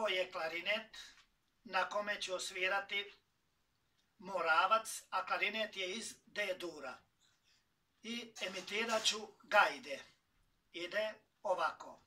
Ovo je klarinet na kome ću osvirati Moravac, a klarinet je iz D-dura. I emitirat ću gajde. Ide ovako.